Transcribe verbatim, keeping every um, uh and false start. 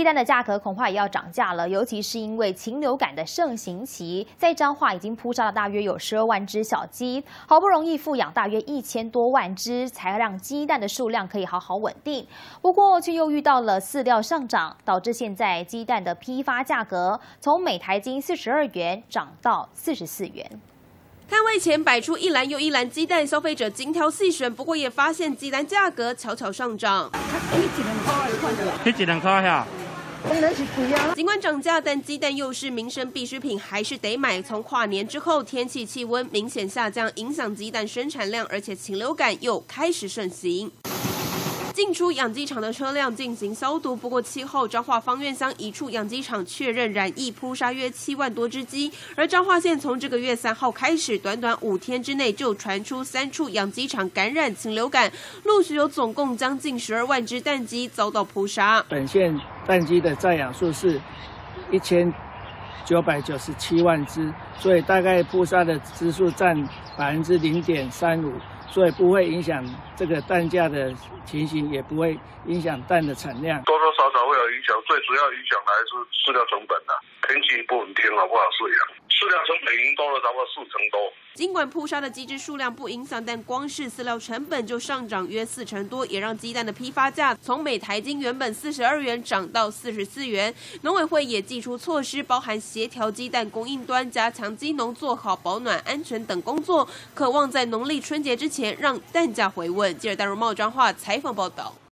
鸡蛋的价格恐怕也要涨价了，尤其是因为禽流感的盛行期，在彰化已经扑杀了大约有十二万只小鸡，好不容易富养大约一千多万只，才让鸡蛋的数量可以好好稳定。不过却又遇到了饲料上涨，导致现在鸡蛋的批发价格从每台斤四十二元涨到四十四元。 摊位前摆出一篮又一篮鸡蛋，消费者精挑细选，不过也发现鸡蛋价格悄悄上涨。 一几两块呀？ 尽管涨价，但鸡蛋又是民生必需品，还是得买。从跨年之后，天气气温明显下降，影响鸡蛋生产量，而且禽流感又开始盛行。 进出养鸡场的车辆进行消毒，不过气候彰化芳苑乡一处养鸡场确认染疫扑杀约七万多只鸡，而彰化县从这个月三号开始，短短五天之内就传出三处养鸡场感染禽流感，陆续有总共将近十二万只蛋鸡遭到扑杀。 本县蛋鸡的在养数是一千九百九十七万只，所以大概扑杀的只数占百分之零点三五。 所以不会影响这个蛋价的情形，也不会影响蛋的产量， 多多少少会有影响。最主要影响还是饲料成本啊，天气不稳定了，不好饲养，饲料成本已经多了差不多四成多。 尽管扑杀的鸡只数量不影响，但光是饲料成本就上涨约四成多，也让鸡蛋的批发价从每台斤原本四十二元涨到四十四元。农委会也祭出措施，包含协调鸡蛋供应端，加强鸡农做好保暖、安全等工作，渴望在农历春节之前让蛋价回稳。记者戴如茂彰化采访报道。